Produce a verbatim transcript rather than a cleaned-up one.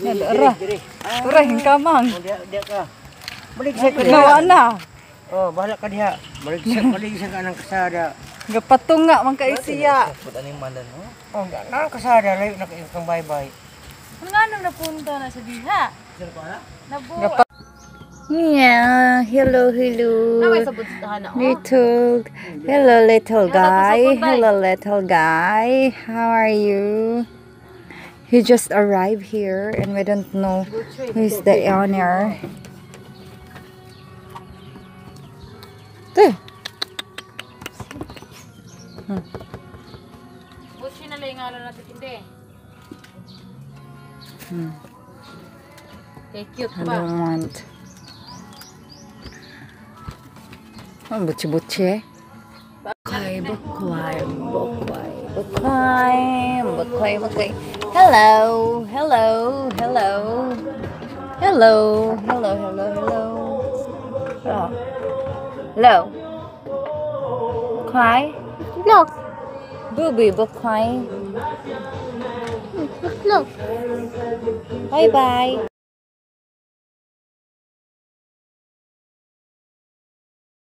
Ora. Ora hingkamang. Dia dia ka. Balik sa ka Nawa diha. na. Oh, bahala ka diha. Balik sa balik sa kanang kasada. Gapatunga man kay siya. Put aning malan no. Oh, nang kasada layo na kayo kang bye-bye. Ano nga nung napunta na sa diha? Nabu. Gapa Yeah, hello, hello. Naway sa budtahan na. Little, hello, little guy. Hello, little guy. How are you? He just arrived here, and we don't know who's the owner. There. Hmm. Buti na lang nga natin hindi. Hmm. Eh, cute I pa. don't want. Oh, butchi-butchi eh. Bukway, bukway, bukway, bukway, bukway, bukway. Hello, hello, hello. Hello, hello, hello, hello. Oh. Hello. Bukway? Look, Booby, bukway. look. Bye-bye.